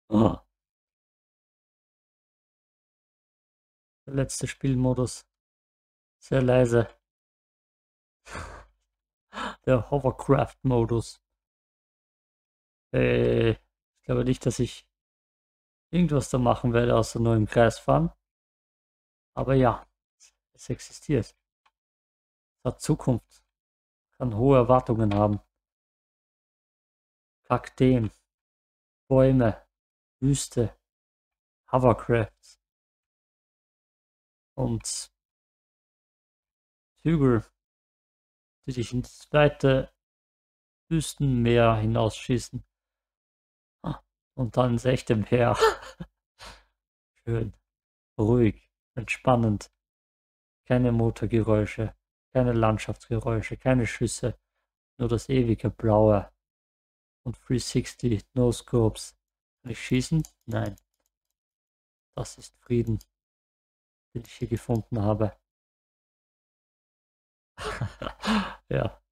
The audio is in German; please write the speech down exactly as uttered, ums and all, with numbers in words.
Oh, der letzte Spielmodus. Sehr leise. Der Hovercraft-Modus. Äh, ich glaube nicht, dass ich irgendwas da machen werde, außer nur im Kreis fahren. Aber ja, es existiert. Es hat Zukunft. Kann hohe Erwartungen haben. Kakteen, Bäume, Wüste, Hovercrafts und Hügel, die dich ins weite Wüstenmeer hinausschießen. Ah, und dann ins echte Meer. Schön, ruhig, entspannend. Keine Motorgeräusche, keine Landschaftsgeräusche, keine Schüsse. Nur das ewige Blaue. Und dreihundertsechzig No-Scopes. Kann ich schießen? Nein. Das ist Frieden, den ich hier gefunden habe. Ja.